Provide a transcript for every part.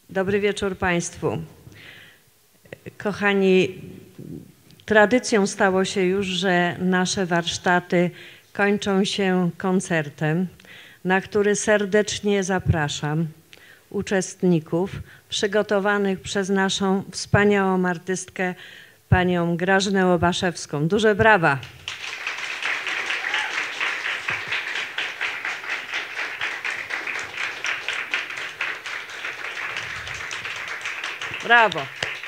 Dobry wieczór Państwu. Kochani, tradycją stało się już, że nasze warsztaty kończą się koncertem, na który serdecznie zapraszam uczestników przygotowanych przez naszą wspaniałą artystkę, panią Grażynę Łobaszewską. Duże brawa! Brawo!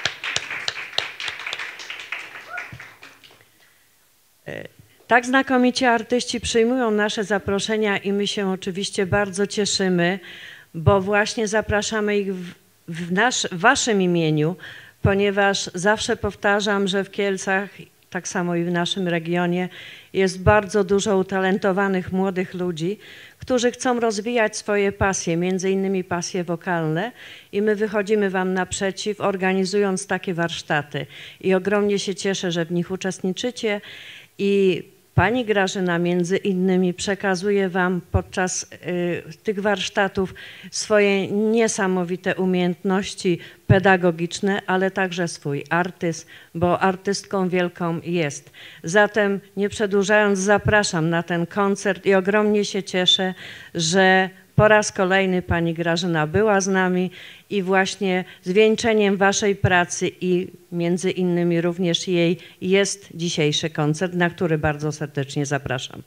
Tak znakomici artyści przyjmują nasze zaproszenia i my się oczywiście bardzo cieszymy, bo właśnie zapraszamy ich w waszym imieniu, ponieważ zawsze powtarzam, że w Kielcach, tak samo i w naszym regionie, jest bardzo dużo utalentowanych młodych ludzi, którzy chcą rozwijać swoje pasje, między innymi pasje wokalne, i my wychodzimy wam naprzeciw, organizując takie warsztaty. I ogromnie się cieszę, że w nich uczestniczycie i pani Grażyna między innymi przekazuje wam podczas tych warsztatów swoje niesamowite umiejętności pedagogiczne, ale także swój artyzm, bo artystką wielką jest. Zatem nie przedłużając, zapraszam na ten koncert i ogromnie się cieszę, że po raz kolejny pani Grażyna była z nami i właśnie zwieńczeniem waszej pracy i między innymi również jej jest dzisiejszy koncert, na który bardzo serdecznie zapraszam.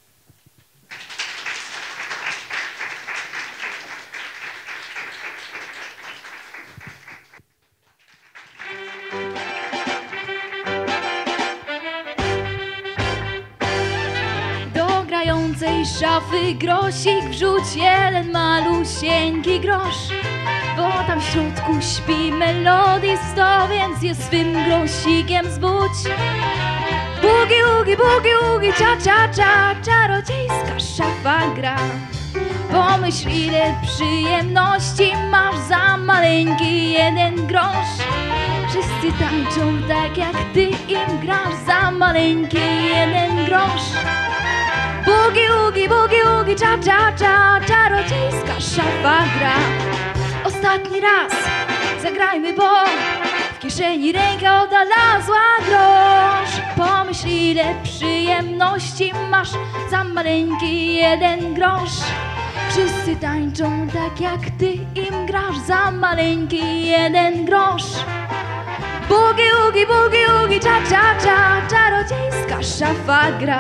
Do grającej szafy grosik wrzuć jeden malusieńki grosz, bo tam w środku śpi melodisto, więc je swym grosikiem zbudź. Bugi, ugi, bugi, ugi, cza, cza, cza, czarodziejska szafa gra. Pomyśl, ile przyjemności masz za maleńki jeden grosz. Wszyscy tańczą tak, jak ty im grasz za maleńki jeden grosz. Bugi, ugi, cza, cza, cza, czarodziejska szafa gra. Ostatni raz zagrajmy, bo w kieszeni ręka odnalazła grosz. Pomyśl, ile przyjemności masz za maleńki jeden grosz. Wszyscy tańczą tak, jak ty im grasz za maleńki jeden grosz. Bugi, ugi, cza, cza, cza, czarodziejska szafa gra.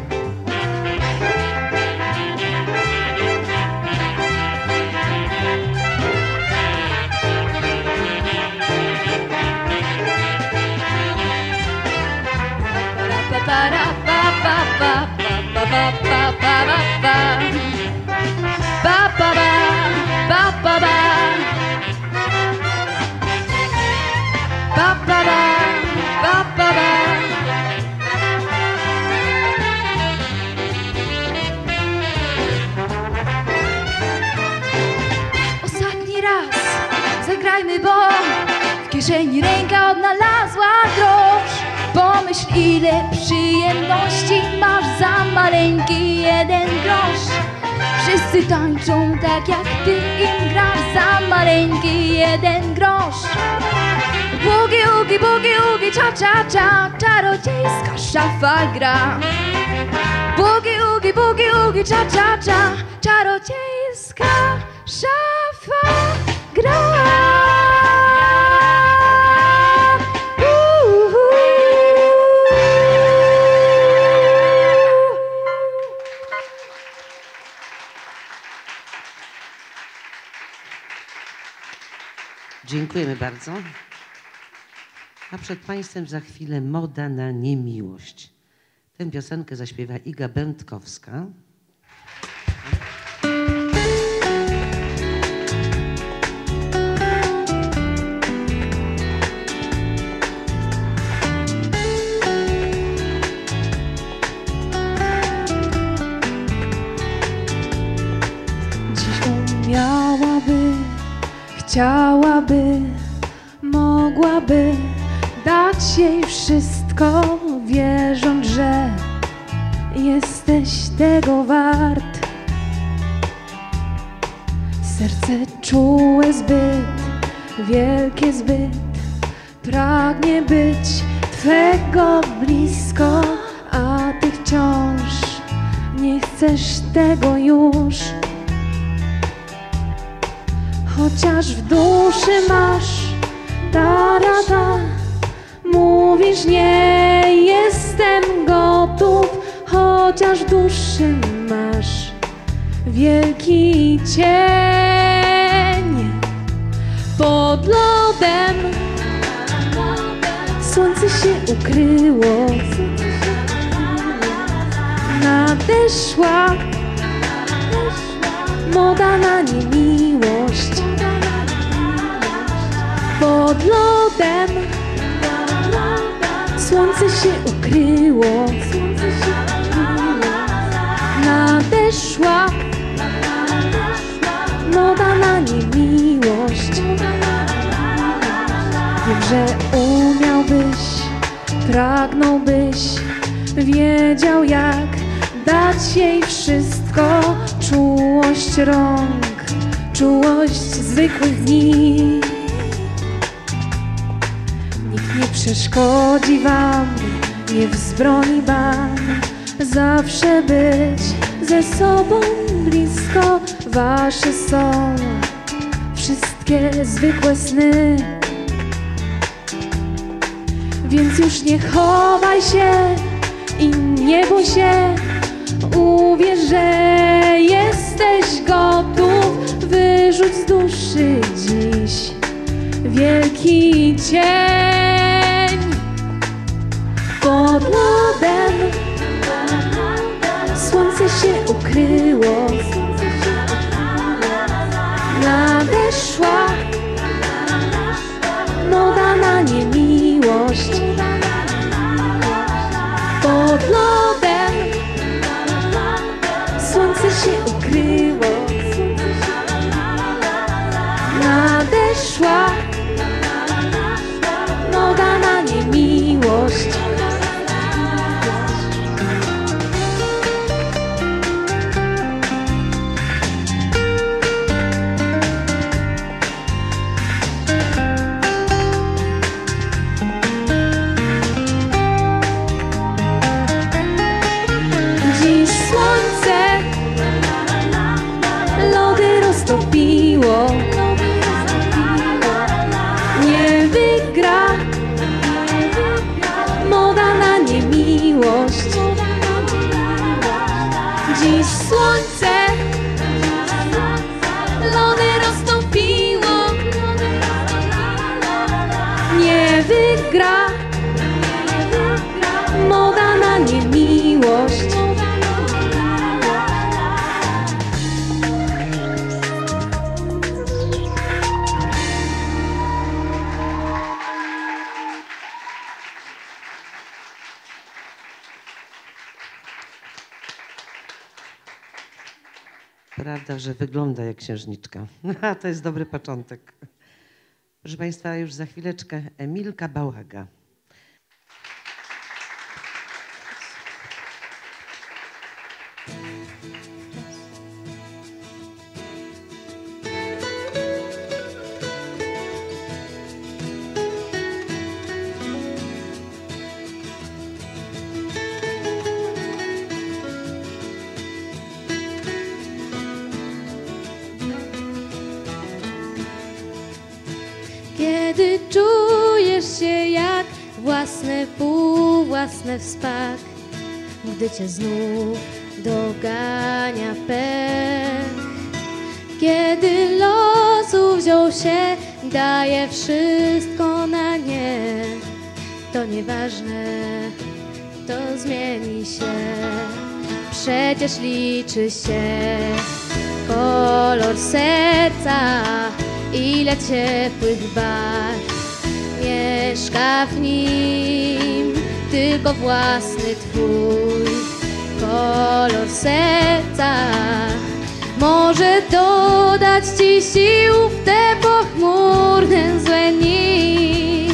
Para pa pa pa pa pa pa pa pa pa pa pa pa pa pa pa pa. Ostatni raz zagrajmy, bo w kieszeni ręka odnalazła grosz. Pomyśl, ile przyjemności masz za maleńki jeden grosz. Wszyscy tańczą tak, jak ty im grasz za maleńki jeden grosz. Bugi, ugi, cza, cza, cza, czarodziejska szafa gra. Bugi, ugi, cza, cza, cza, czarodziejska szafa gra. Dziękujemy bardzo. A przed Państwem za chwilę Moda na niemiłość. Tę piosenkę zaśpiewa Iga Będkowska. Dziś umiałaby, chciałaby, mogłaby dać jej wszystko, wierząc, że jesteś tego wart. Serce czułe zbyt wielkie zbyt. Pragnie być Twego blisko, a Ty wciąż nie chcesz tego już. Chociaż w duszy masz tarada, mówisz nie jestem gotów. Chociaż w duszy masz wielki cień. Pod lodem słońce się ukryło, nadeszła moda na niemiłość. Pod lodem słońce się ukryło, nadeszła moda na niemiłość. Wiem, że umiałbyś, pragnąłbyś, wiedział jak dać jej wszystko. Czułość rąk, czułość zwykłych dni. Nikt nie przeszkodzi wam, nie wzbroni wam. Zawsze być ze sobą blisko. Wasze są wszystkie zwykłe sny. Więc już nie chowaj się i nie bój się. Uwierz, że jesteś gotów. Wyrzuć z duszy dziś wielki cień. Pod lodem słońce się ukryło, nadeszła moda na niemiłość. Pod lodem słońce się ukryło, nadeszła moda na niemiłość. Dziś słońce lody roztopiło. Nie wygra moda na niemiłość. Dziś słońce lody roztopiło. Nie wygra moda na niemiłość. Prawda, że wygląda jak księżniczka. To jest dobry początek. Proszę Państwa, już za chwileczkę Emilka Bałaga. Kiedy czujesz się jak własne półwłasne wspak, gdy cię znów dogania pech. Kiedy losu wziął się, daje wszystko na nie. To nieważne, to zmieni się. Przecież liczy się kolor serca, ile ciepłych barw mieszka w nim. Tylko własny twój kolor serca może dodać ci sił w te pochmurne złe dni.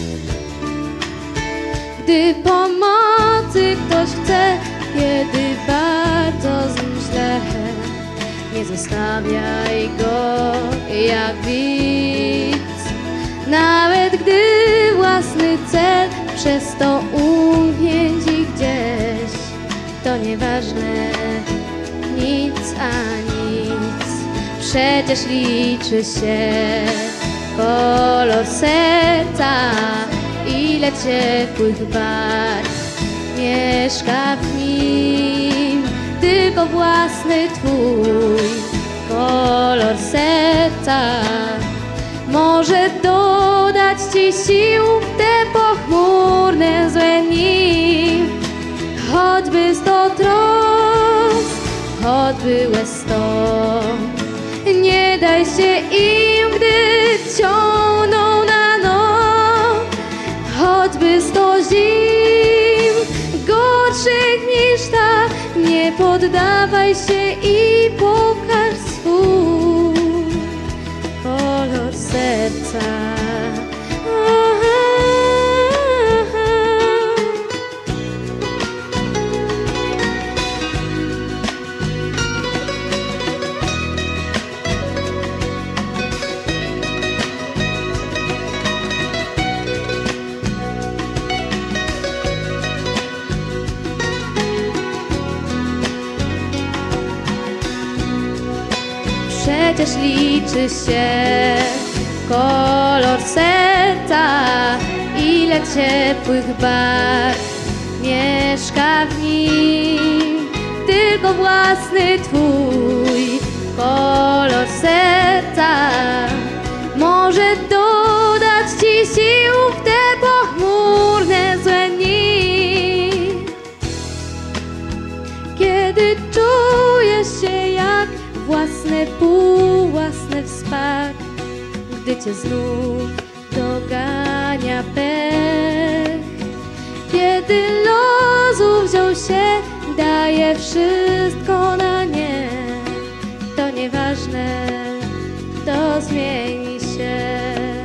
Gdy pomocy ktoś chce, kiedy bardzo z nim źle, nie zostawiaj go jak widz. nawet gdy własny cel przez to umknięci gdzieś. To nieważne, nic a nic, przecież liczy się kolor serca, ile ciepłych barw mieszka w nim, tylko własny twój kolor serca może dodać ci sił w te pochmurne złe dni. Choćby 100 trosk, choćby łez 100, nie daj się im, gdy ciągną na noc. Choćby 100 zim, gorszych niż ta, nie poddawaj się i pokaż swój kolor serca. Przecież liczy się kolor serca, ile ciepłych barw mieszka w nim, tylko własny twój kolor serca może dodać ci sił w te pochmurne złe dni. Kiedy czujesz się jak własne półwłasne wspak, gdy cię znów dogania pech. Kiedy losu wziął się, daje wszystko na nie. To nieważne, to zmieni się.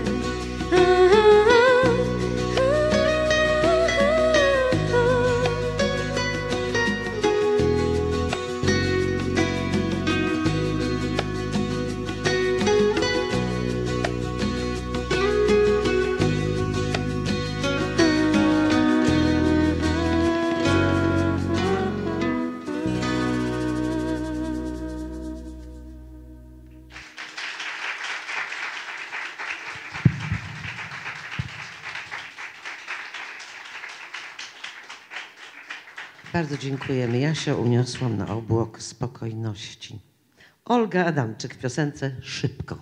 Bardzo dziękujemy. Ja się uniosłam na obłok spokojności. Olga Adamczyk w piosence Szybko.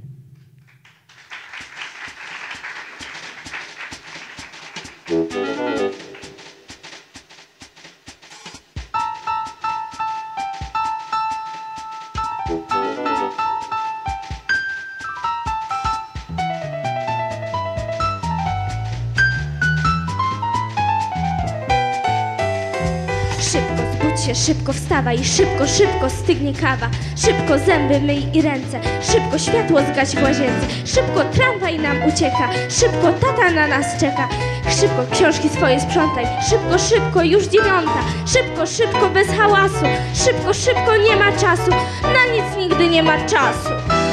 Szybko wstawaj, szybko, szybko stygnie kawa. Szybko zęby myj i ręce. Szybko światło zgaś w łazience. Szybko tramwaj nam ucieka. Szybko tata na nas czeka. Szybko książki swoje sprzątaj. Szybko, szybko, już 9. Szybko, szybko, bez hałasu. Szybko, szybko, nie ma czasu. Na nic nigdy nie ma czasu.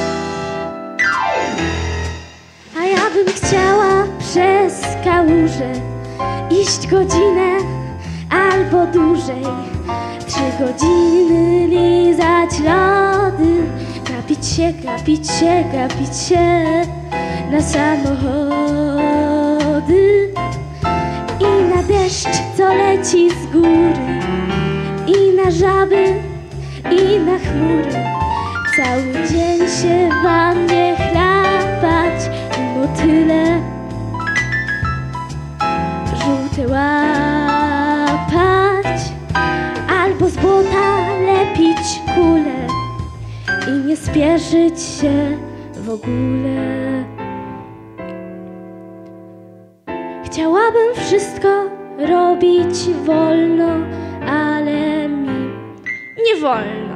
A ja bym chciała przez kałużę iść godzinę albo dłużej. 3 godziny lizać lody, gapić się, gapić się, gapić się na samochody i na deszcz, co leci z góry, i na żaby, i na chmury. Cały dzień się w wannie chlapać i motyle żółte łapać, albo z błota lepić kule i nie spieszyć się w ogóle. Chciałabym wszystko robić wolno, ale mi nie wolno.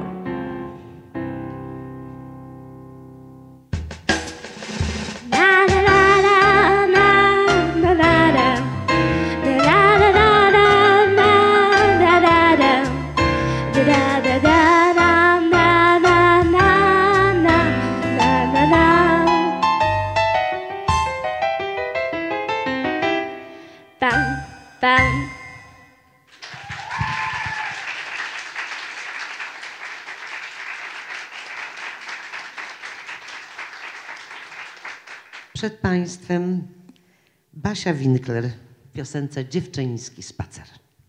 Przed Państwem Basia Winkler w piosence Dziewczyński spacer.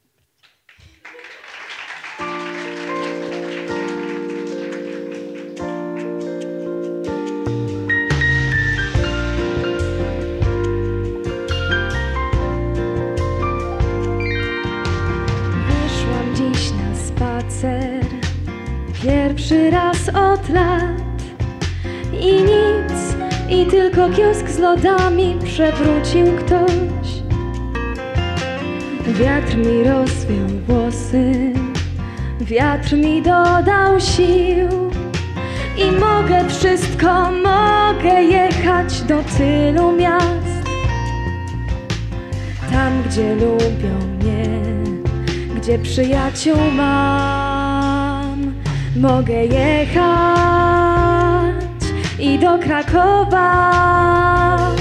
Wyszłam dziś na spacer, pierwszy raz od lat i nic, i tylko kiosk z lodami przewrócił ktoś. Wiatr mi rozwiał włosy, wiatr mi dodał sił i mogę wszystko, mogę jechać do tylu miast. Tam, gdzie lubią mnie, gdzie przyjaciół mam, mogę jechać i do Krakowa.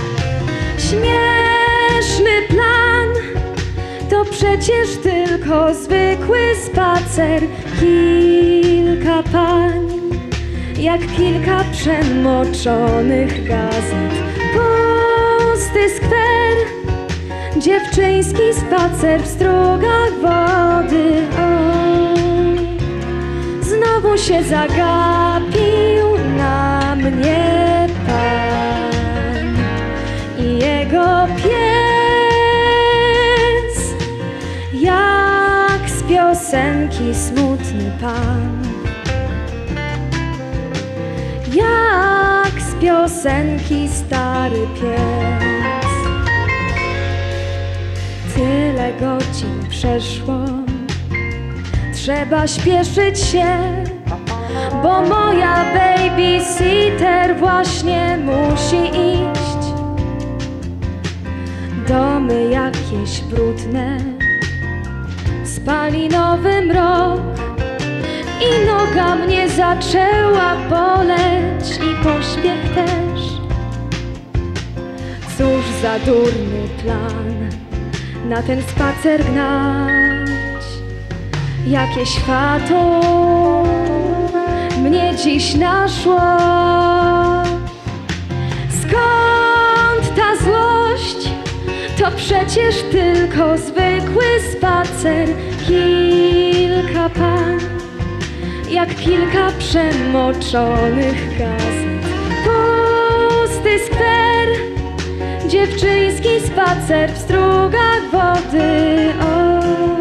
Śmieszny plan, to przecież tylko zwykły spacer. Kilka pań, jak kilka przemoczonych gazet. Pusty skwer, dziewczyński spacer w strugach wody. O, znowu się zagapił na mnie pan i jego pies, jak z piosenki smutny pan, jak z piosenki stary pies. Tyle godzin przeszło, trzeba śpieszyć się, bo moja babysitter właśnie musi iść. Domy jakieś brudne, spalinowy mrok i noga mnie zaczęła boleć i pośpiech też. Cóż za durny plan na ten spacer gnać. Jakie światło mnie dziś naszło. Skąd ta złość? To przecież tylko zwykły spacer. Kilka pań, jak kilka przemoczonych gazet. Pusty skwer, dziewczyński spacer w strugach wody. O,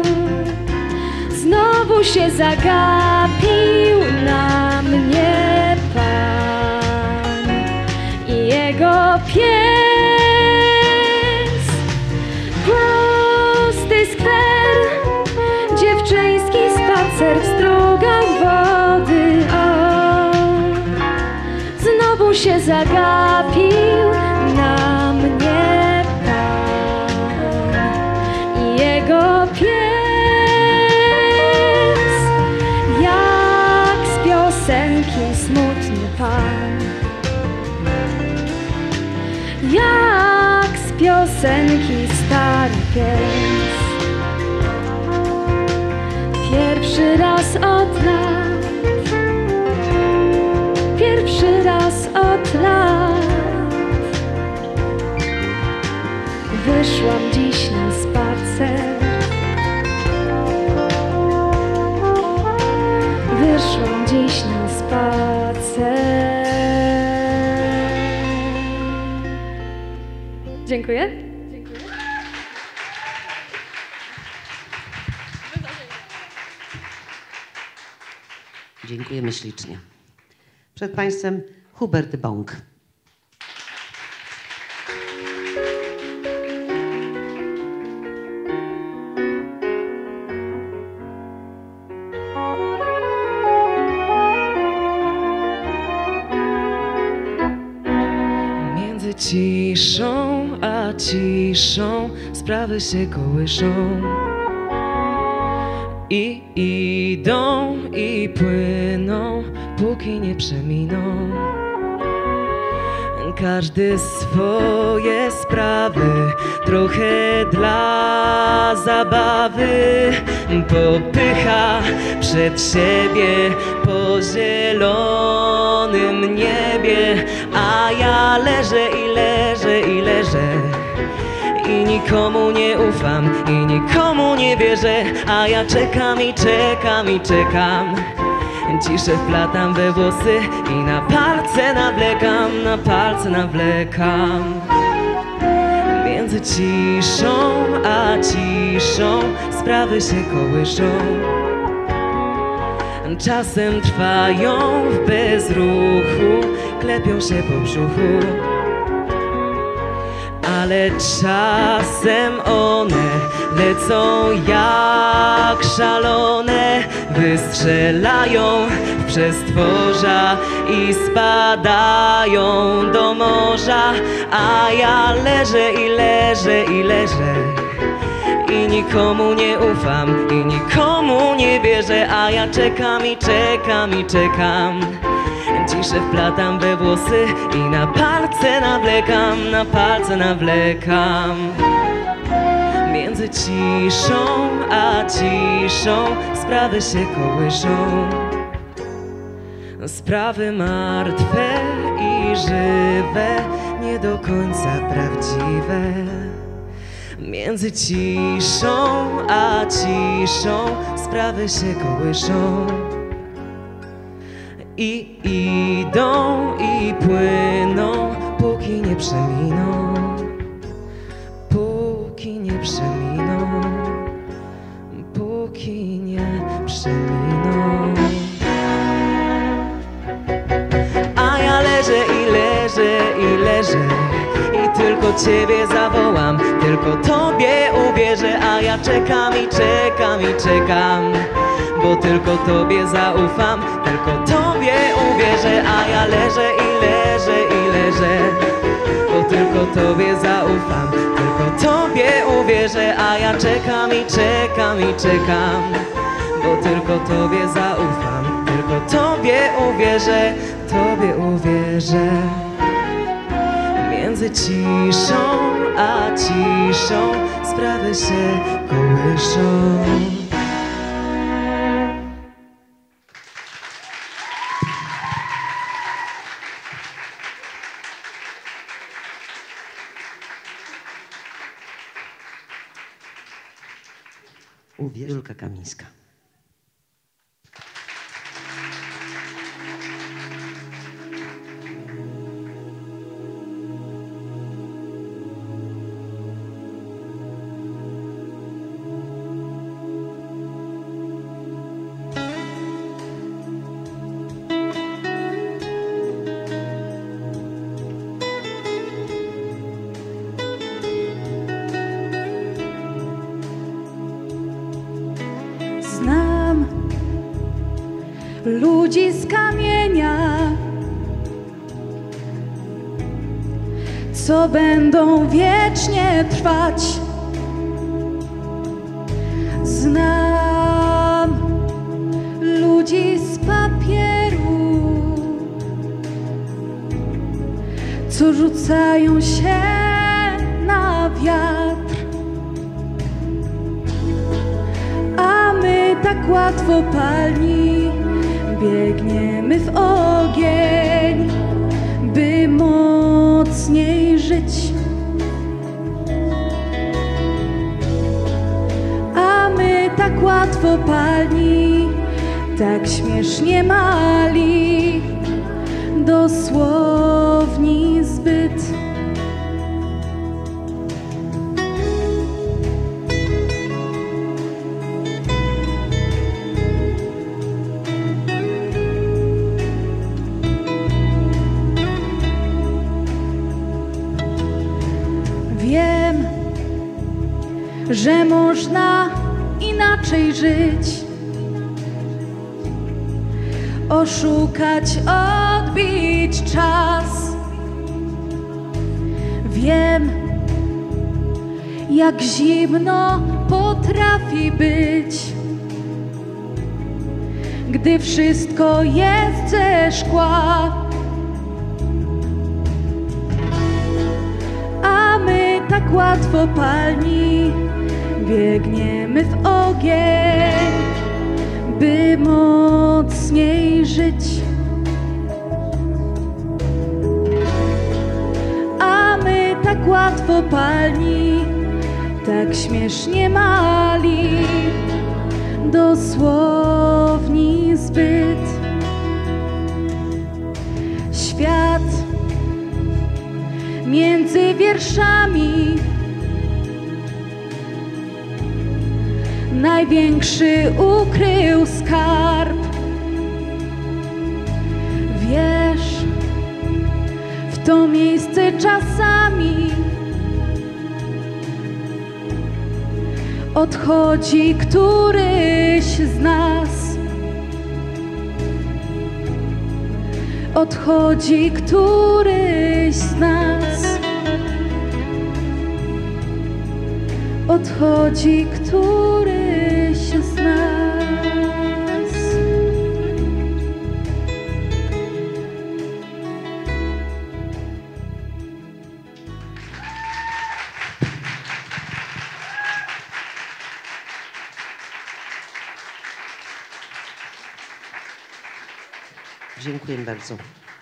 znowu się zagapił na mnie pan i jego pies. Pusty skwer, dziewczyński spacer w strugach wody. O, znowu się zagapił na mnie pan i jego pies, jak z piosenki smutny pan, jak z piosenki stary pies. Pierwszy raz od lat, pierwszy raz od lat wyszłam dziś na spacer. Wyszłam dziś na spacer. Dziękuję. Dziękujemy ślicznie. Przed Państwem Hubert Bąk. Między ciszą a ciszą sprawy się kołyszą i idą i płyną, póki nie przeminą. Każdy swoje sprawy, trochę dla zabawy, popycha przed siebie po zielonym niebie, a ja leżę i leżę i leżę. I nikomu nie ufam, i nikomu nie wierzę, a ja czekam i czekam i czekam. Ciszę wplatam we włosy i na palce nawlekam, na palce nawlekam. Między ciszą a ciszą sprawy się kołyszą. Czasem trwają w bezruchu, klepią się po brzuchu. Ale czasem one lecą jak szalone, wystrzelają w przestworza i spadają do morza. A ja leżę i leżę i leżę i nikomu nie ufam, i nikomu nie wierzę, a ja czekam i czekam i czekam. Ciszę wplatam we włosy i na palce nawlekam, na palce nawlekam. Między ciszą a ciszą sprawy się kołyszą. Sprawy martwe i żywe, nie do końca prawdziwe. Między ciszą a ciszą sprawy się kołyszą. I idą i płyną, póki nie przeminą, póki nie przeminą, póki nie przeminą. A ja leżę i leżę i leżę i tylko Ciebie zawołam, tylko Tobie uwierzę, a ja czekam i czekam i czekam. Bo tylko Tobie zaufam, tylko Tobie uwierzę, a ja leżę i leżę i leżę. Bo tylko Tobie zaufam, tylko Tobie uwierzę, a ja czekam i czekam i czekam. Bo tylko Tobie zaufam, tylko Tobie uwierzę, Tobie uwierzę. Między ciszą a ciszą sprawy się kołyszą. Julka Kamińska. Znam ludzi z kamienia, co będą wiecznie trwać. Znam ludzi z papieru, co rzucają się na wiatr. Tak łatwo palni biegniemy w ogień, by mocniej żyć. A my tak łatwo palni, tak śmiesznie mali, dosłowni zbyt. Wiem, że można inaczej żyć, oszukać, odbić czas. Wiem, jak zimno potrafi być, gdy wszystko jest ze szkła. Tak łatwo palni biegniemy w ogień, by mocniej żyć. tak łatwo palni, tak śmiesznie mali, dosłowni zbyt. Świat między wierszami, największy ukrył skarb. Wiesz, w to miejsce czasami odchodzi któryś z nas. Odchodzi któryś z nas. Odchodzi któryś z nas. Dziękuję bardzo.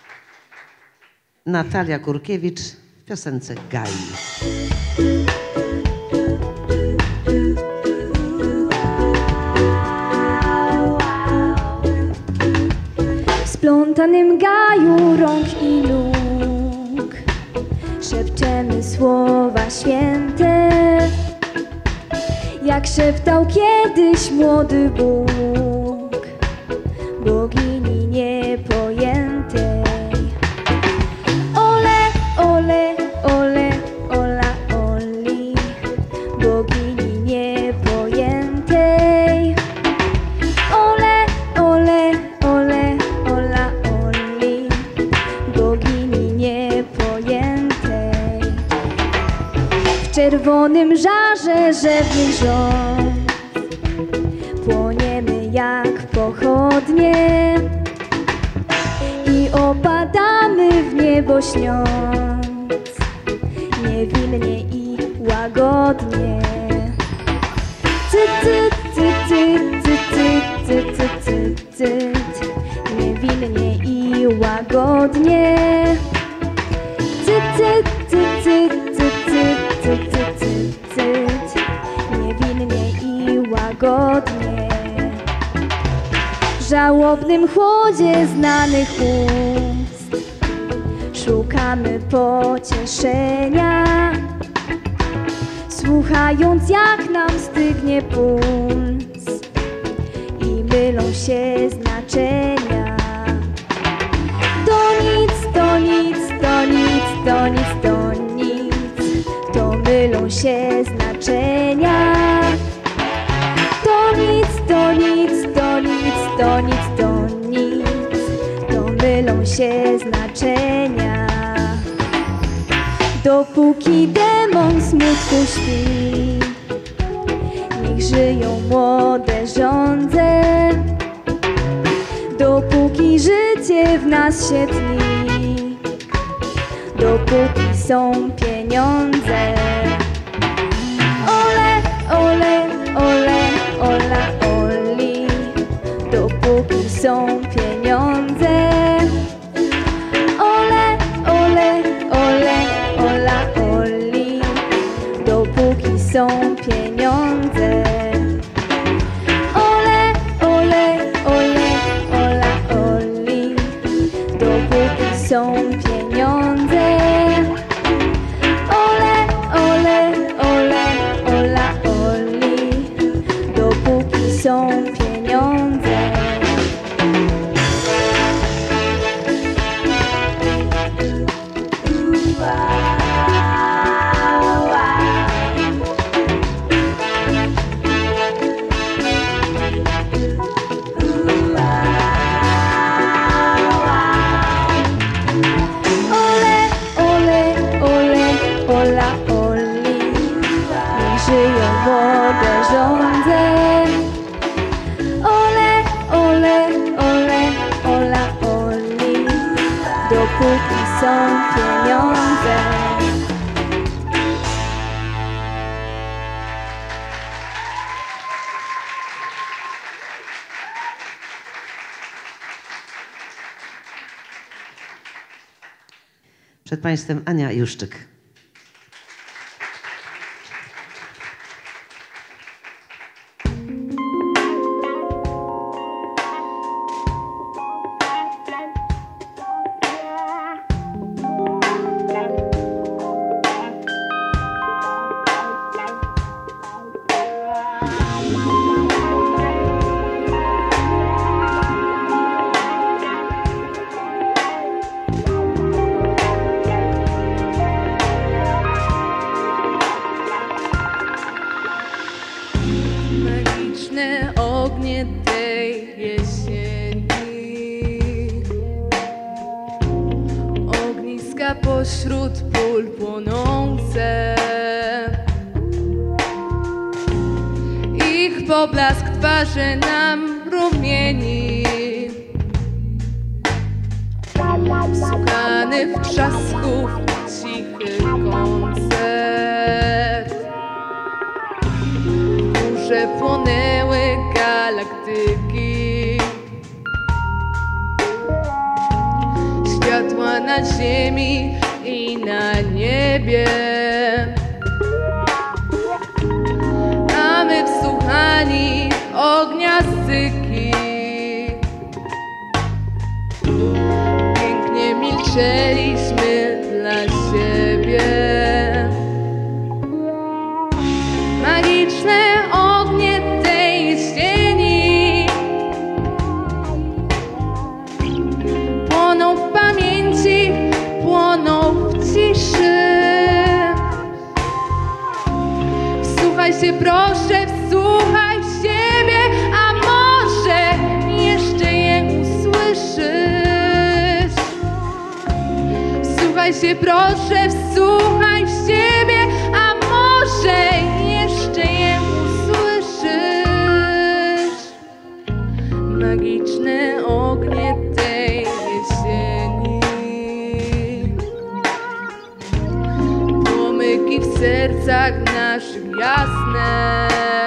Natalia Kurkiewicz w piosence Gai. W splątanym gaju rąk i nóg szepczemy słowa święte, jak szeptał kiedyś młody Bóg bogini niepojętej. Ole, ole, ole, ola, oli, bogini niepojętej. Ole, ole, ole, ola, oli, bogini niepojętej. W czerwonym żarze rzewnych rząd płoniemy jak pochodnie i opadamy w niebo śniąc niewinnie i łagodnie. Cyt, cyt, cyt, cyt, cyt, cyt, cyt, cyt, cyt, niewinnie i łagodnie. Cyt, cyt, cyt, cyt, cyt, cyt, cyt, cyt, cyt, cyt, niewinnie i łagodnie. W żałobnym chłodzie znanych ust szukamy pocieszenia, słuchając jak nam stygnie puls i mylą się znaczenia. To nic, to nic, to nic, to nic, to nic, to mylą się znaczenia. To nic, to nic, to nic, to nic, to nic, to mylą się znaczenia. Dopóki demon smutku śpi, niech żyją młode żądze. Dopóki życie w nas się tli, dopóki są pieniądze. Ole, ole, ole, ola, oli, dopóki są pieniądze. Ole, ole, ole, ola, oli, dopóki są pieniądze. Ole, ole, ole, ola, oli, dopóki są pieniądze. Ole, ole, ole, ola, oli, dopóki są pieniądze. Ole, ole, ole, ola, oli, niech żyją młode żądze. Ole, ole, ole, ola, oli, dopóki są pieniądze. Przed Państwem Ania Juszczyk. pól płonące. Ich poblask twarzy nam rumieni, wsłuchany w trzasków cichy koncert. W górze płonęły galaktyki, światła na ziemi i na niebie, a my wsłuchani ognia styki pięknie milczeliśmy dla siebie. Magiczne ognie tej jesieni płoną w pamięci, płoną w ciszy. Wsłuchaj się proszę, wsłuchaj w siebie, a może jeszcze je usłyszysz. Wsłuchaj się proszę, wsłuchaj w siebie, a może jeszcze je usłyszysz. Magiczne ognie tej jesieni, płomyki w sercach naszych jasne.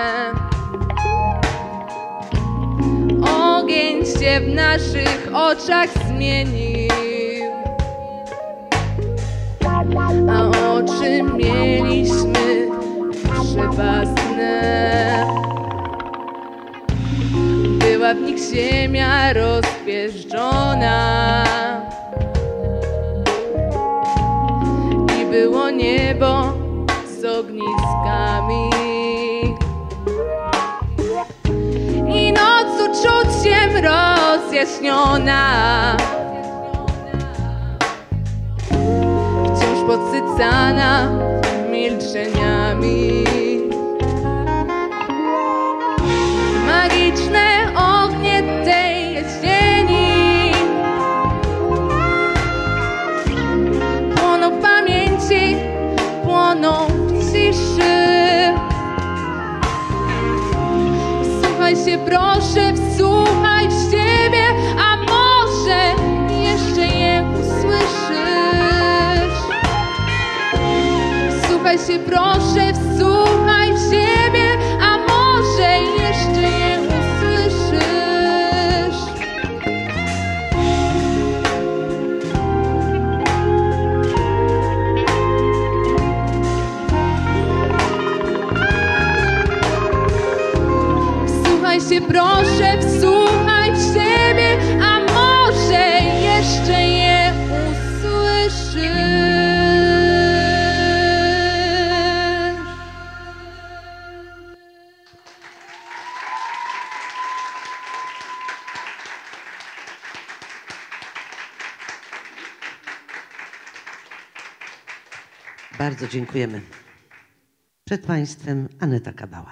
Ogień się w naszych oczach zmienił, a oczy mieliśmy przewastne. Była w nich ziemia rozpierzczona i było niebo z ogniskami i noc uczuciem rozjaśniona, wciąż podsycana milczeniami. Magiczne ognie tej jesieni płoną w pamięci, płoną w ciszy. Wsłuchaj się proszę, wsłuchaj w siebie, a może jeszcze je usłyszysz. Wsłuchaj się proszę, wsłuchaj w siebie, a może jeszcze je usłyszysz. Wsłuchaj się proszę, wsłuchaj w siebie, a może jeszcze je usłyszysz. Bardzo dziękujemy. Przed Państwem Aneta Kabała.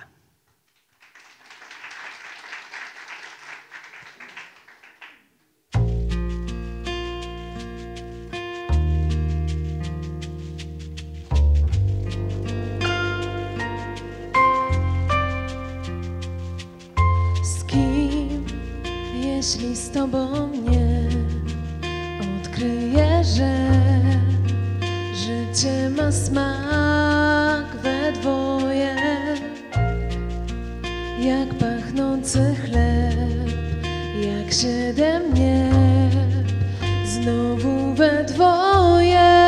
Z kim, jeśli z Tobą nie odkryję, że życie ma smak we dwoje, jak pachnący chleb, jak 7 nieb, znowu we dwoje.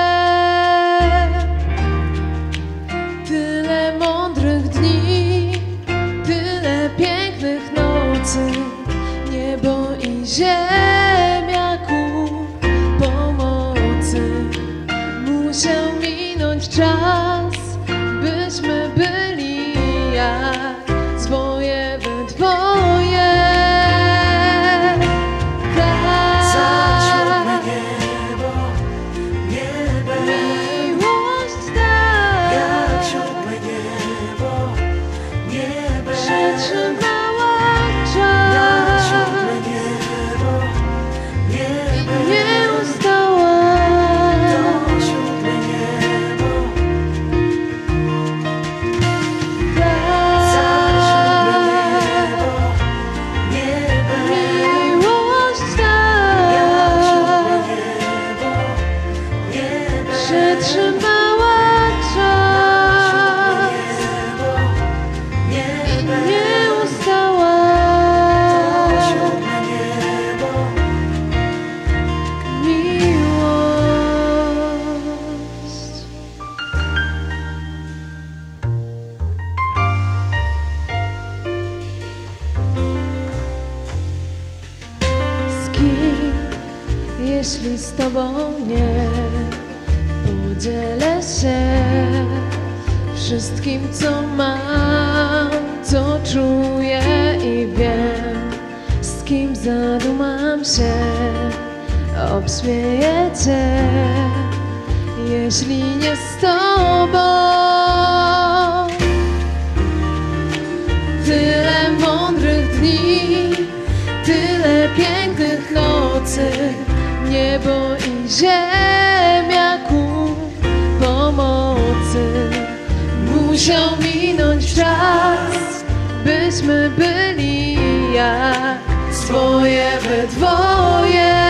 Tyle mądrych dni, tyle pięknych nocy, niebo i ziemia ku pomocy. Musiał minąć czas, byśmy byli jak dwoje we dwoje. Tak, miłość tak, przetrzymała czas i nie ustała. przetrzymała czas i nie ustała. Miłość. Z kim, jeśli z tobą nie podzielę się wszystkim, co mam, co czuję i wiem, z kim zadumam się, obśmieję cię, jeśli nie z tobą. Tyle mądrych dni, tyle pięknych nocy, niebo i ziemia ku pomocy. Musiał minąć czas, byśmy byli jak swoje we dwoje.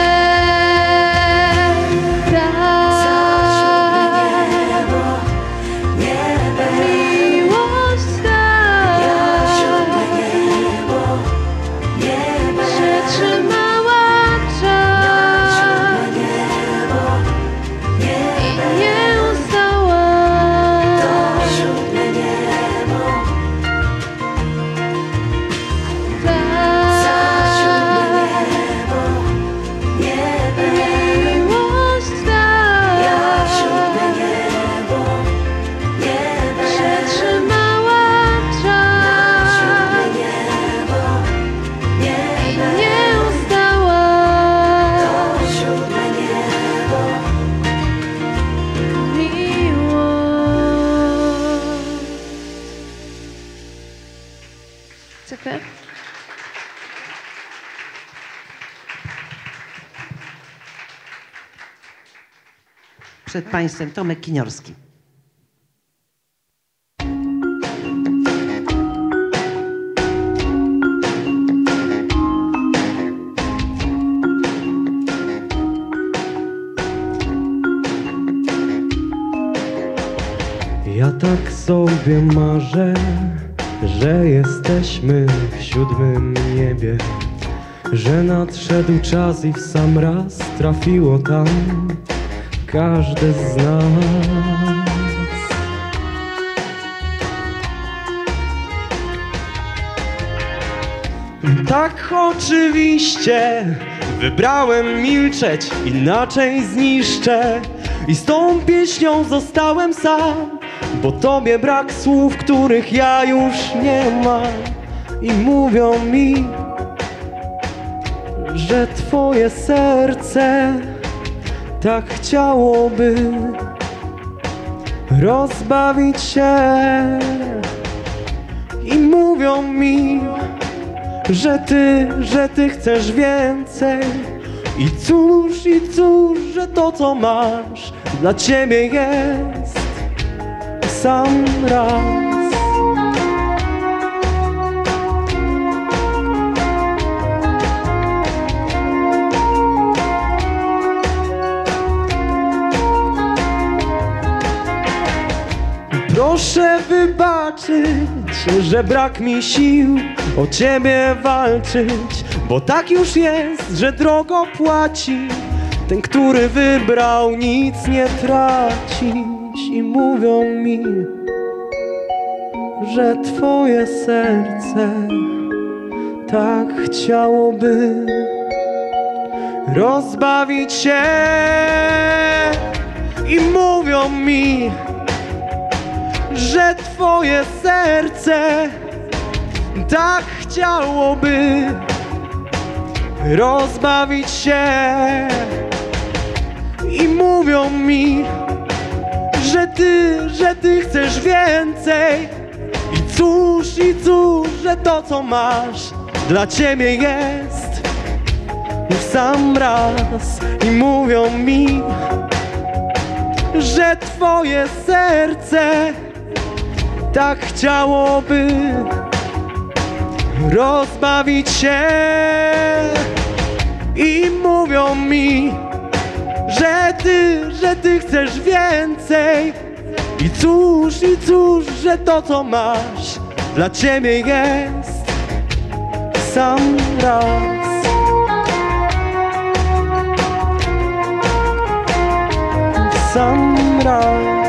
Dziękuję. Przed państwem Tomek Kiniorski. Ja tak sobie marzę, że jesteśmy w 7. niebie, że nadszedł czas i w sam raz trafiło tam każde z nas. Tak oczywiście wybrałem milczeć, inaczej zniszczę i z tą pieśnią zostałem sam, bo tobie brak słów, których ja już nie mam. I mówią mi, że twoje serce tak chciałoby rozbawić się. I mówią mi, że ty chcesz więcej. I cóż, że to co masz dla ciebie jest sam raz. Proszę wybaczyć, że brak mi sił o ciebie walczyć, bo tak już jest, że drogo płaci ten, który wybrał nic nie tracić. I mówią mi, że twoje serce tak chciałoby rozbawić się. I mówią mi, że twoje serce tak chciałoby rozbawić się. I mówią mi, że ty chcesz więcej. I cóż, że to co masz dla ciebie jest już sam raz. I mówią mi, że twoje serce tak chciałoby rozbawić się. I mówią mi, że ty chcesz więcej. I cóż, że to co masz dla ciebie jest sam raz. Sam raz.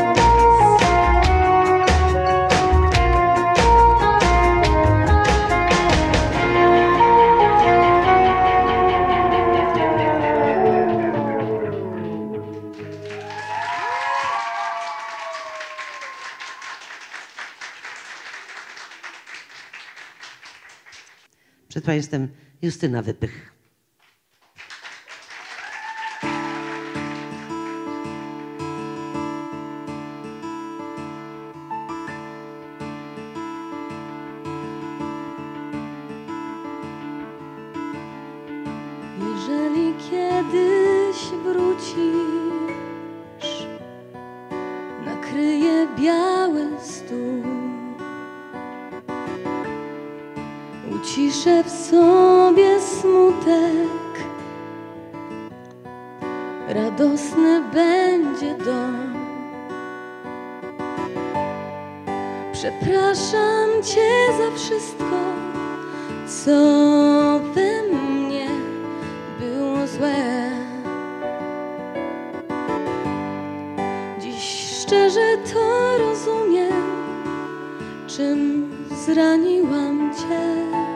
Przed Państwem Justyna Wypych. Jeżeli kiedyś wrócisz, nakryję biały stół, uciszę w sobie smutek, radosny będzie dom. Przepraszam Cię za wszystko, co we mnie było złe. Dziś szczerze to rozumiem, czym zraniłam Cię.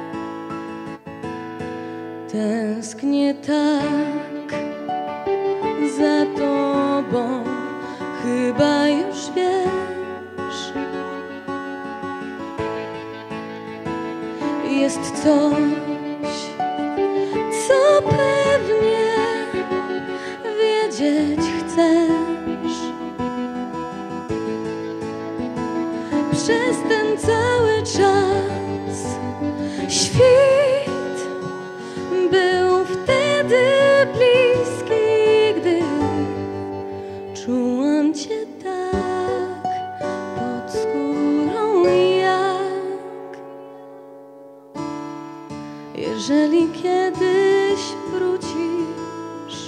Tęsknię tak za Tobą, chyba już wiesz. Jest coś, co pewnie wiedzieć chcesz. Przez ten cały czas świt był wtedy bliski, gdy czułam Cię tak pod skórą jak. Jeżeli kiedyś wrócisz,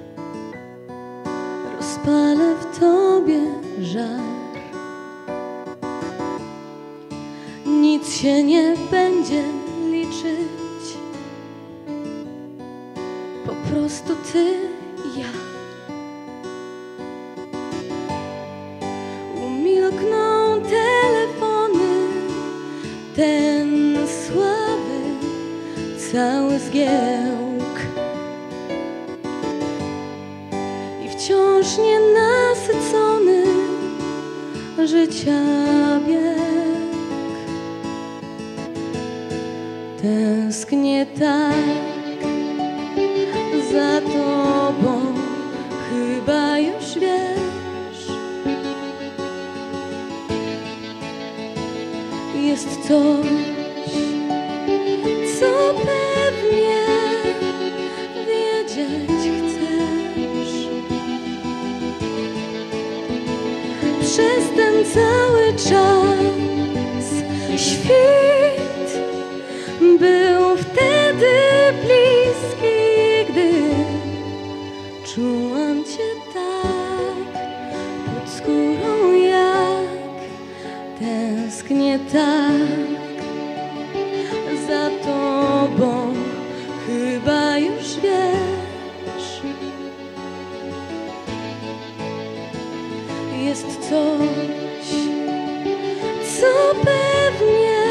rozpalę w Tobie żar. Nic się nie będzie liczyć, po prostu Ty i ja. Umilkną telefony, ten słaby cały zgiełk i wciąż nienasycony życia bieg. Tęsknię tak za Tobą, chyba już wiesz. Jest coś, co pewnie wiedzieć chcesz. Przez ten cały czas świt był wtedy bliski, gdy czułam Cię tak pod skórą jak. Tęsknię tak za Tobą, chyba już wiesz. Jest coś, co pewnie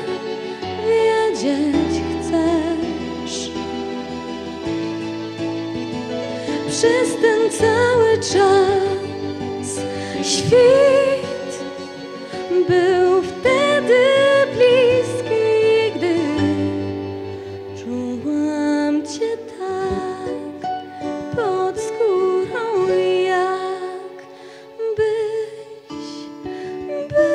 wiedzieć chcesz. Przez ten cały czas świt był wtedy bliski, gdy czułam Cię tak pod skórą jak byś był.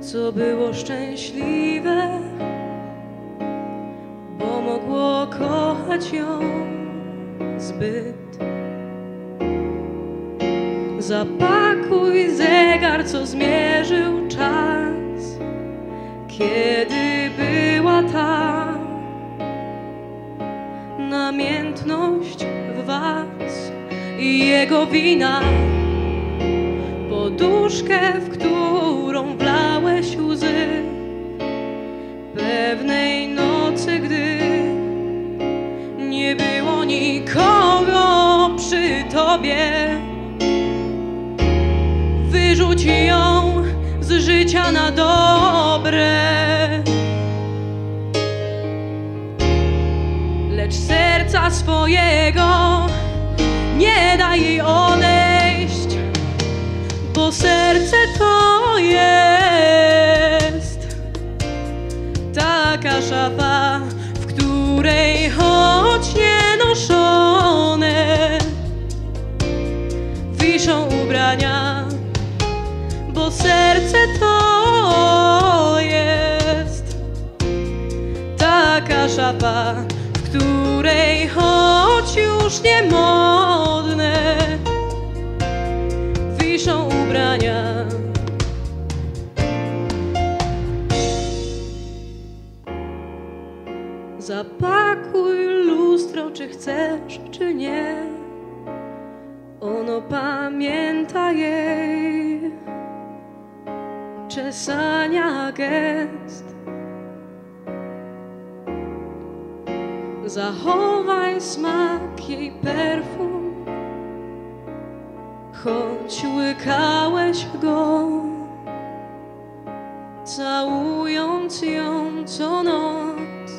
co było szczęśliwe, bo mogło kochać ją zbyt. Zapakuj zegar, co zmierzył czas, kiedy była ta namiętność w was i jego wina. Poduszkę, w którą wlałeś łzy pewnej nocy, gdy nie było nikogo przy tobie. Wyrzuć ją z życia na dobre, lecz serca swojego nie daj jej odejść, bo serce to jest taka szafa, w której choć nienoszone wiszą ubrania, bo serce to jest taka szafa, w której choć już nie modne wiszą ubrania. Zapakuj lustro, czy chcesz, czy nie. Ono pamięta jej czesania gest. Zachowaj smak jej perfum, choć łykałeś go, całując ją co noc.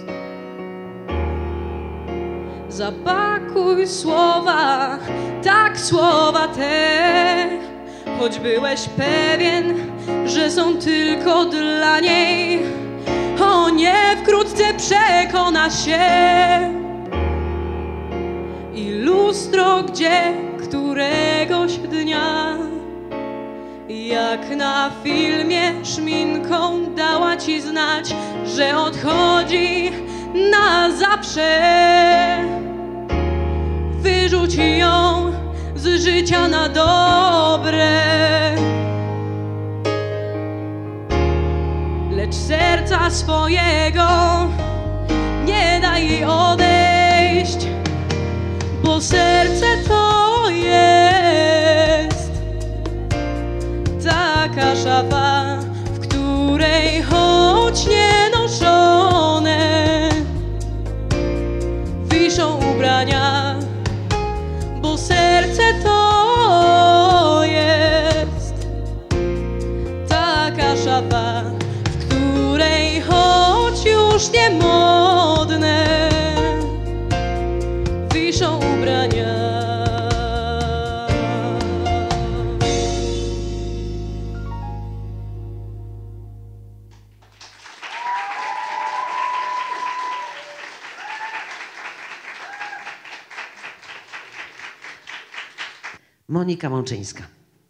Zapakuj słowa, tak słowa te, choć byłeś pewien, że są tylko dla niej. O nie, wkrótce przekonasz się. I lustro, gdzie któregoś dnia, jak na filmie, szminką dała ci znać, że odchodzi na zawsze. Wyrzuć ją z życia na dobre, lecz serca swojego nie daj jej odejść, bo serce to jest taka szafa, w której choć nienoszone wiszą ubrania, bo serce to jest taka szafa, w której choć już nie modne wiszą ubrania. Monika Mączyńska.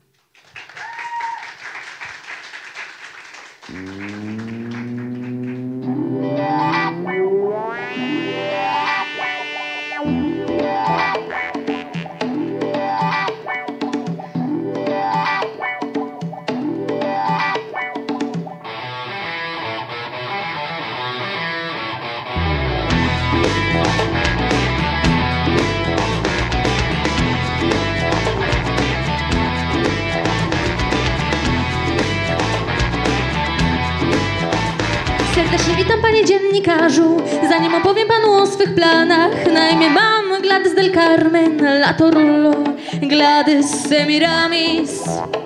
Serdecznie witam, panie dziennikarzu. Zanim opowiem panu o swych planach, na imię mam Gladys del Carmen, Lato Rullo, Gladys Semiramis.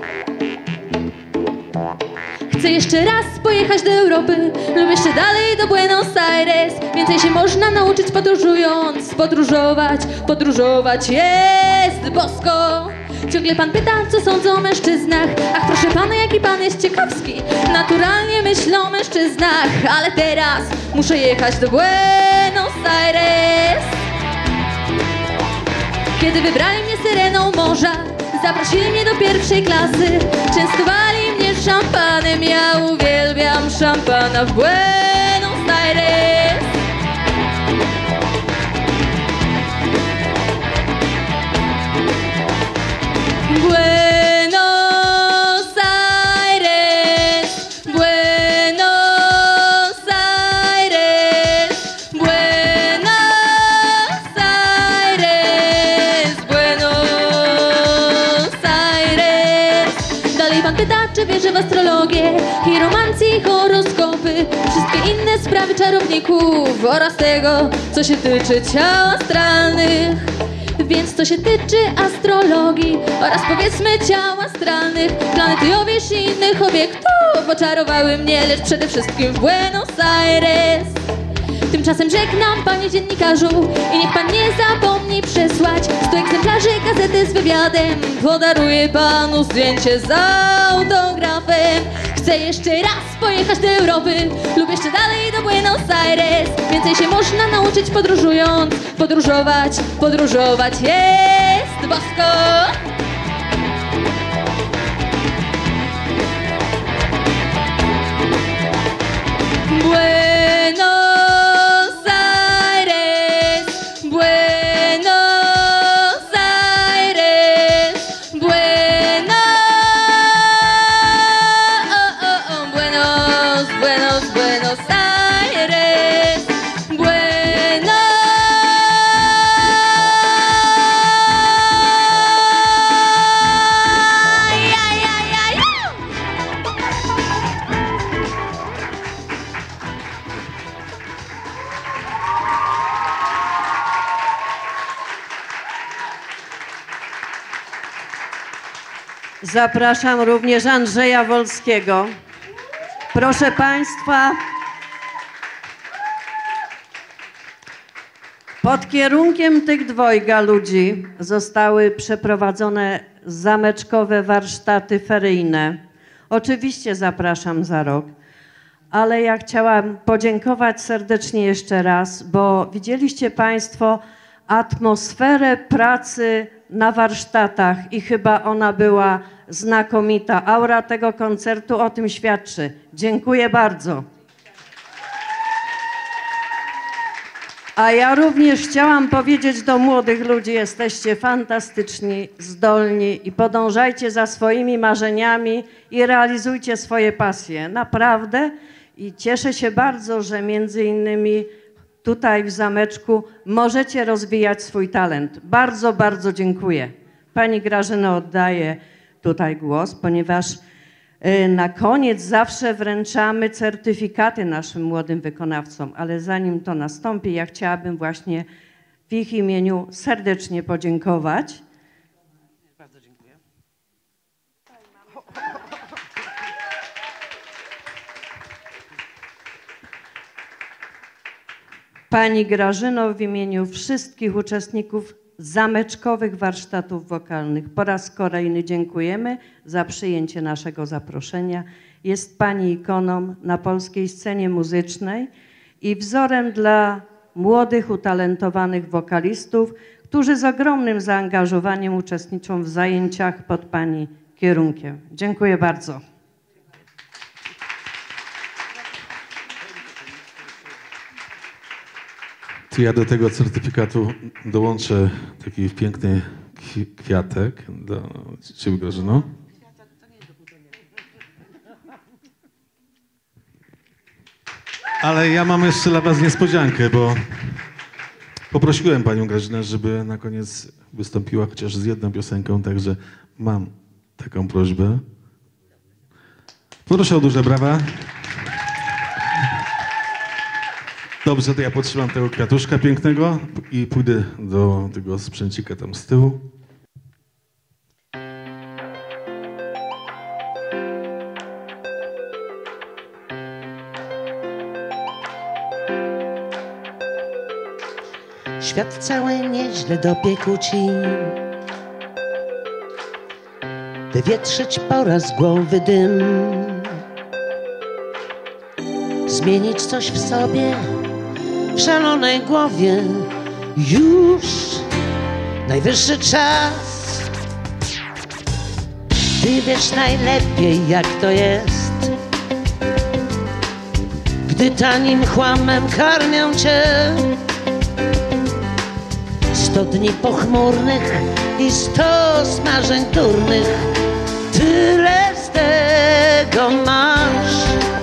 Chcę jeszcze raz pojechać do Europy lub jeszcze dalej do Buenos Aires. Więcej się można nauczyć podróżując, podróżować jest bosko. Ciągle pan pyta, co sądzę o mężczyznach. Ach, proszę pana, jaki pan jest ciekawski. Naturalnie myślę o mężczyznach, ale teraz muszę jechać do Buenos Aires. Kiedy wybrali mnie syreną morza, zaprosili mnie do pierwszej klasy. Częstowali mnie szampanem, ja uwielbiam pana w Buenos Aires. Buenos Aires, Buenos Aires, Buenos Aires, Buenos Aires. Dalej pan pyta, czy wierzę w astrologię, chiromancję i horoskopy, wszystkie inne sprawy czarowników oraz tego, co się tyczy ciał astralnych. Więc co się tyczy astrologii oraz powiedzmy ciał astralnych, planety, owież i innych obiektów oczarowały mnie, lecz przede wszystkim w Buenos Aires. Tymczasem żegnam, panie dziennikarzu, i niech pan nie zapomni przesłać 100 egzemplarzy gazety z wywiadem. Podaruję panu zdjęcie z autografem. Chcę jeszcze raz pojechać do Europy lub jeszcze dalej do Buenos Aires. Więcej się można nauczyć podróżując, podróżować, podróżować jest bosko. Buenos Aires, Buenos Aires, Buenos, Buenos, Buenos Aires, Buenos. Ay, ay, ay, ay. Zapraszam również Andrzeja Wolskiego. Proszę Państwa, pod kierunkiem tych dwojga ludzi zostały przeprowadzone zameczkowe warsztaty feryjne. Oczywiście zapraszam za rok, ale ja chciałam podziękować serdecznie jeszcze raz, bo widzieliście Państwo atmosferę pracy na warsztatach i chyba ona była znakomita. Aura tego koncertu o tym świadczy. Dziękuję bardzo. A ja również chciałam powiedzieć do młodych ludzi, jesteście fantastyczni, zdolni i podążajcie za swoimi marzeniami i realizujcie swoje pasje. Naprawdę. I cieszę się bardzo, że między innymi tutaj w zameczku możecie rozwijać swój talent. Bardzo, bardzo dziękuję. Pani Grażyno, oddaję tutaj głos, ponieważ na koniec zawsze wręczamy certyfikaty naszym młodym wykonawcom, ale zanim to nastąpi, ja chciałabym właśnie w ich imieniu serdecznie podziękować. Bardzo dziękuję. Pani Grażyno, w imieniu wszystkich uczestników zameczkowych warsztatów wokalnych po raz kolejny dziękujemy za przyjęcie naszego zaproszenia. Jest Pani ikoną na polskiej scenie muzycznej i wzorem dla młodych, utalentowanych wokalistów, którzy z ogromnym zaangażowaniem uczestniczą w zajęciach pod Pani kierunkiem. Dziękuję bardzo. To ja do tego certyfikatu dołączę taki piękny kwiatek do Ciebie, Grażyno. Ale ja mam jeszcze dla Was niespodziankę, bo poprosiłem Panią Grażynę, żeby na koniec wystąpiła chociaż z jedną piosenką, także mam taką prośbę. Proszę o duże brawa. Dobrze, to ja potrzymam tego kwiatuszka pięknego i pójdę do tego sprzęcika tam z tyłu. Świat cały nieźle dopiekł ci. Wywietrzyć pora z głowy dym. Zmienić coś w sobie, w szalonej głowie. Już najwyższy czas. Ty wiesz najlepiej, jak to jest. gdy tanim chłamem karmią cię. 100 dni pochmurnych i 100 smażeń turnych, tyle z tego masz.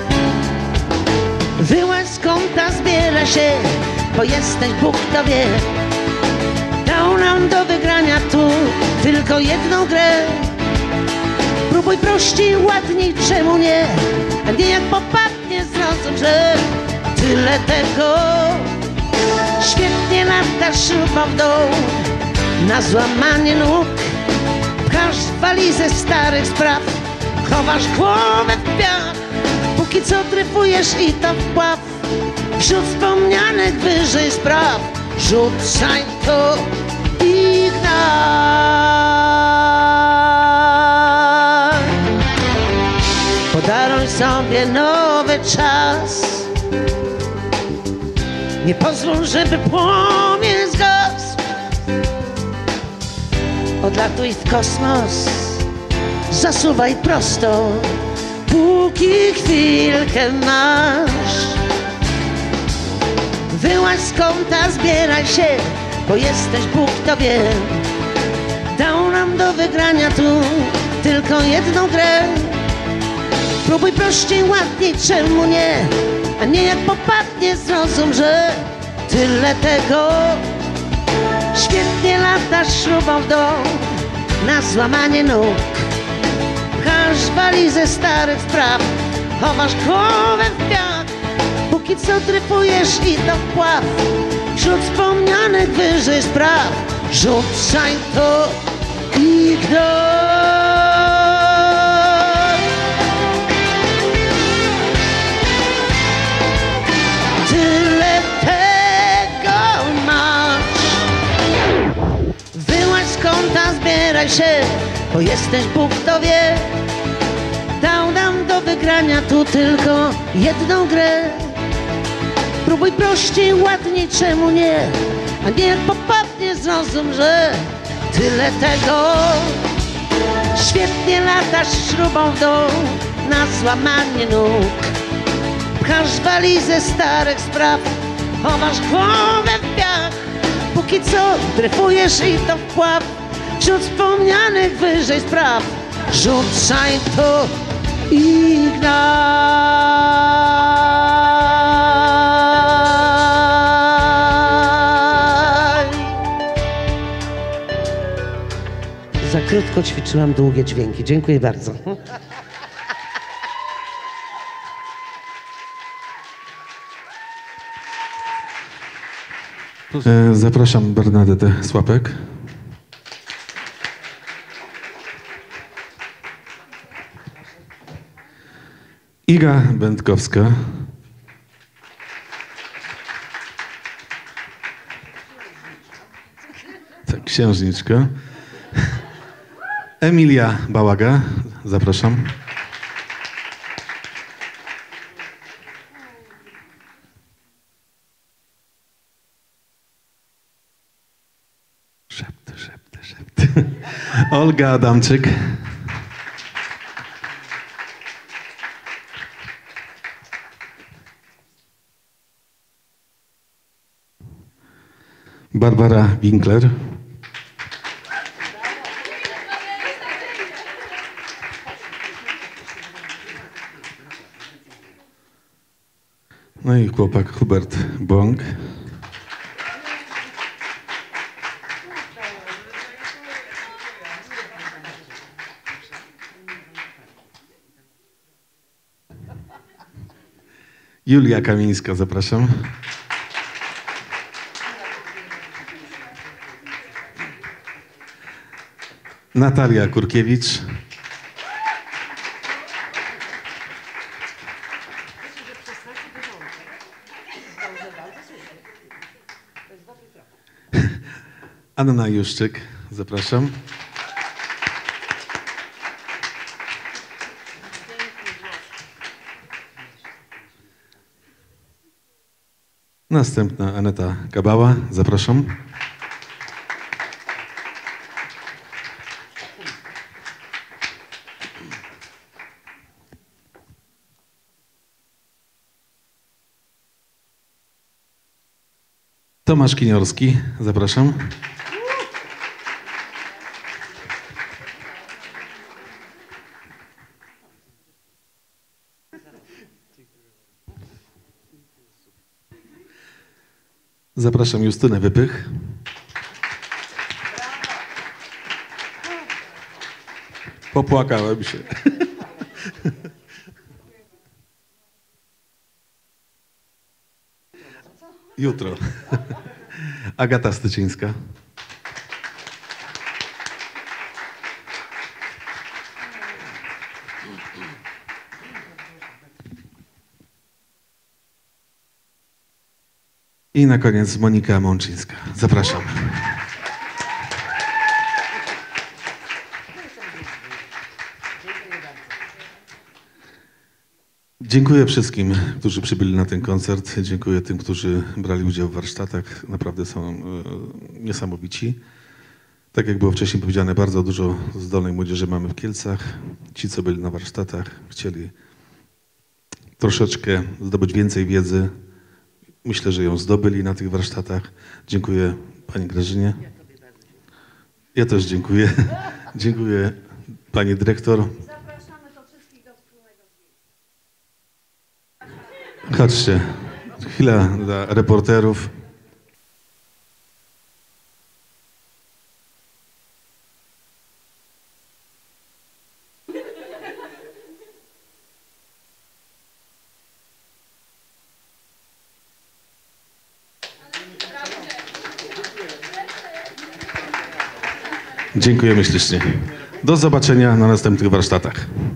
Wyłaź z kąta, zbiera się, bo jesteś Bóg kto wie. Dał nam do wygrania tu tylko jedną grę. Próbuj prościej, ładniej, czemu nie? A nie jak popadnie, zrozum, że tyle tego. Świetnie latasz śrubą w dół, na złamanie nóg. Pchasz walizę starych spraw, chowasz głowę w piach. Póki co dryfujesz i to wpław wśród wspomnianych wyżej spraw. Rzucaj to i gnaj. Podaruj sobie nowy czas. Nie pozwól, żeby płomień zgasł. Odlatuj w kosmos, zasuwaj prosto, póki chwilkę masz. Wyłaź z kąta, zbieraj się, bo jesteś Bóg kto wie. Dał nam do wygrania tu tylko jedną grę. Próbuj prościej, ładniej, czemu nie? A nie jak popadnie, zrozum, że tyle tego. Świetnie latasz śrubą w dół, na złamanie nóg. Pchasz walizę starych spraw, chowasz głowę w piach. Póki co dryfujesz i to wpław wśród wspomnianych wyżej spraw. Rzucaj to i gnaj. Tyle tego masz. Wyłaź z kąta, zbieraj się, bo jesteś Bóg kto wie. Dał nam do wygrania tu tylko jedną grę. Próbuj prościej, ładniej, czemu nie? A nie jak popadnie, zrozum, że tyle tego. Świetnie latasz śrubą w dół, na złamanie nóg. Pchasz walizę starych spraw, chowasz głowę w piach. Póki co dryfujesz i to wpław wśród wspomnianych wyżej spraw. Rzucaj to i gnaj. Za krótko ćwiczyłam długie dźwięki. Dziękuję bardzo. Zapraszam Bernadetę Słapek. Iga Będkowska. Tak, księżniczka. Emilia Bałaga. Zapraszam. Szepty. Olga Adamczyk. Barbara Winkler. No i chłopak Hubert Bąk. Julia Kamińska, zapraszam. Natalia Kurkiewicz. Anna Juszczyk, zapraszam. Następna Aneta Gabała, zapraszam. Tomasz Kiniorski, zapraszam. Zapraszam Justynę Wypych. Popłakałem się. Jutro. Agata Styczyńska. I na koniec Monika Mączyńska. Zapraszam. Dziękuję wszystkim, którzy przybyli na ten koncert. Dziękuję tym, którzy brali udział w warsztatach. Naprawdę są niesamowici. Tak jak było wcześniej powiedziane, bardzo dużo zdolnej młodzieży mamy w Kielcach. Ci, co byli na warsztatach, chcieli troszeczkę zdobyć więcej wiedzy. Myślę, że ją zdobyli na tych warsztatach. Dziękuję pani Grażynie. Ja też dziękuję. Dziękuję pani dyrektor. Chodźcie. Chwila dla reporterów. Dziękujemy ślicznie. Do zobaczenia na następnych warsztatach.